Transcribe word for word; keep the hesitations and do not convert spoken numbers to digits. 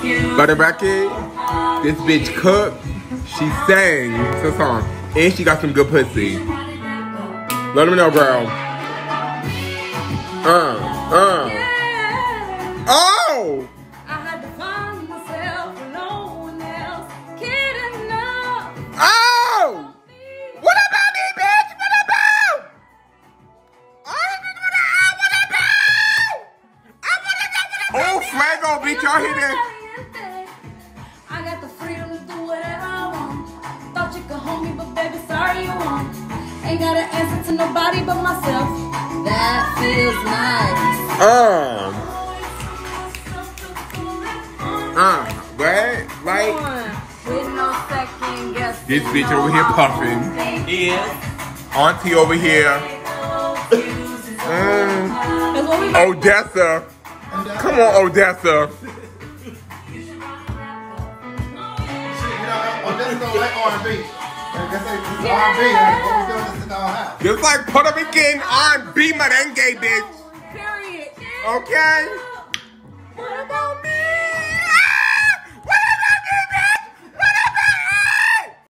Got a record. This bitch cooked. She sang some song. And she got some good pussy. Let me know, girl. Uh, uh. Oh! I had to find myself and no one else cared enough. Oh! What about me, bitch? What about? Oh, what about? I wanna know what about. Oh, Flago, bitch, y'all hear that? I got the freedom to do whatever I want. Thought you could hold me, but baby, sorry you won't. Ain't got an answer to nobody but myself. That feels nice. Um. Uh, what? Like. With no second guess. This bitch over here puffing. Yeah. Auntie over here. Mm. Odessa. Come on, Odessa. Odessa don't like R and B. Just like Puerto Rican R and B merengue, bitch. Period. Okay? What about